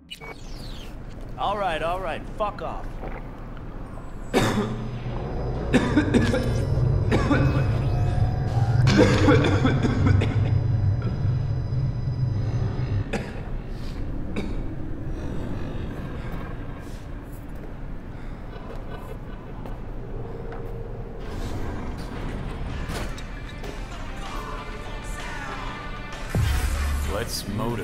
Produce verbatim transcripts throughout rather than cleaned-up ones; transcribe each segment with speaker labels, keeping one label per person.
Speaker 1: All right, all right, fuck off.
Speaker 2: Let's motor.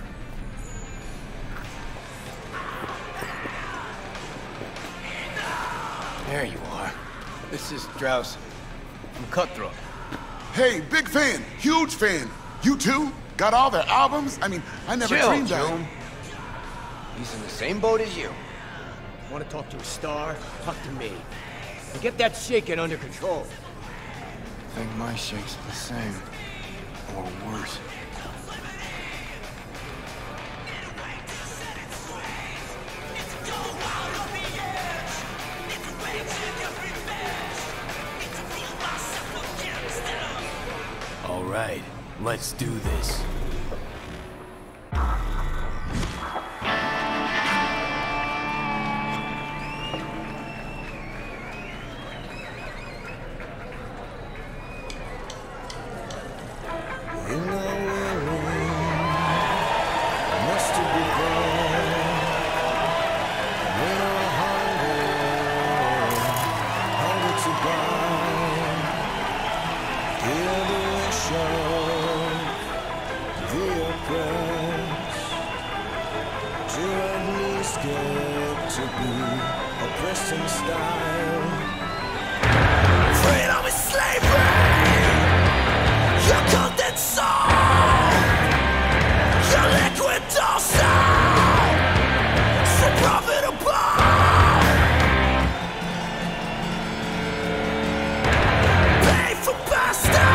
Speaker 3: There you are. This is Drowsy. I'm Cutthroat.
Speaker 4: Hey, big fan, huge fan. You too? Got all their albums? I mean, I never
Speaker 3: Chill,
Speaker 4: dreamed that.
Speaker 3: Jerome. He's in the same boat as you. Want to talk to a star? Talk to me. And get that shaking under control.
Speaker 5: I think my shake's the same. Or worse.
Speaker 2: All right, let's do this.
Speaker 6: Freedom is slavery. Your content soul. Your liquid soul. So profitable. Pay for pasta.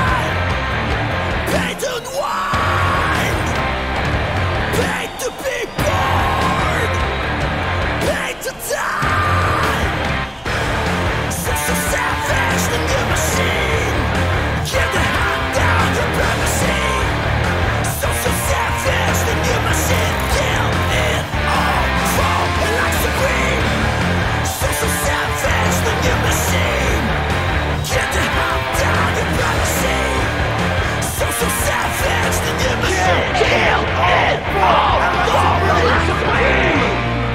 Speaker 6: Pay to unwind. Pay to be born. Pay to die. So, so savage, the new machine. Get the hand down, your privacy. So, so savage, the new machine. Kill it all, fall like supreme. So, so savage, the new machine. Get the hand down, your privacy. So, so savage, the new machine. Kill it all, fall like supreme.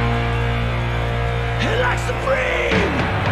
Speaker 6: Like supreme.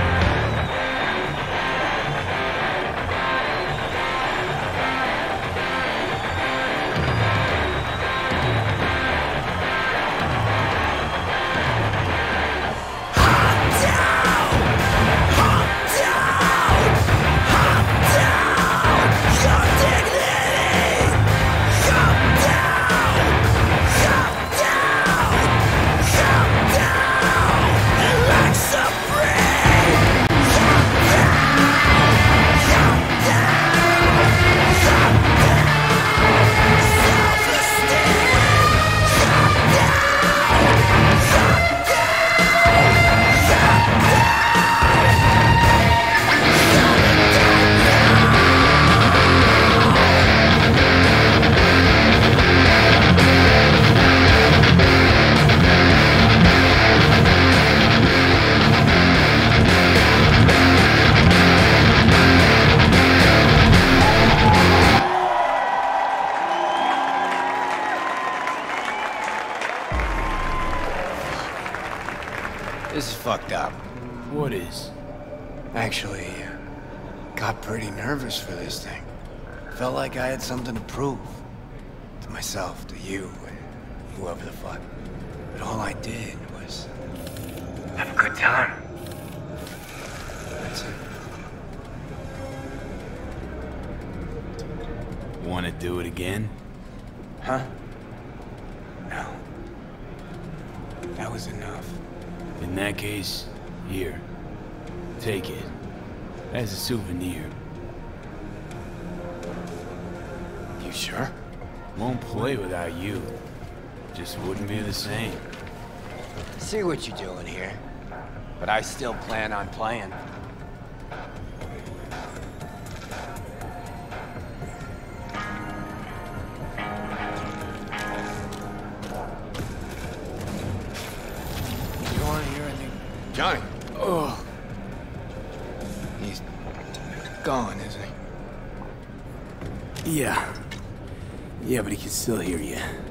Speaker 3: This is fucked up.
Speaker 2: What is?
Speaker 5: Actually, got pretty nervous for this thing. Felt like I had something to prove. To myself, to you, and whoever the fuck. But all I did was have a good time. That's it.
Speaker 2: Want to do it again?
Speaker 5: Huh? No. That was enough.
Speaker 2: In that case, here. Take it. As a souvenir.
Speaker 5: You sure?
Speaker 2: Won't play without you. Just wouldn't be the same.
Speaker 3: See what you're doing here. But I still plan on playing.
Speaker 5: Johnny. Oh. He's gone, isn't he?
Speaker 2: Yeah. Yeah, but he can still hear you.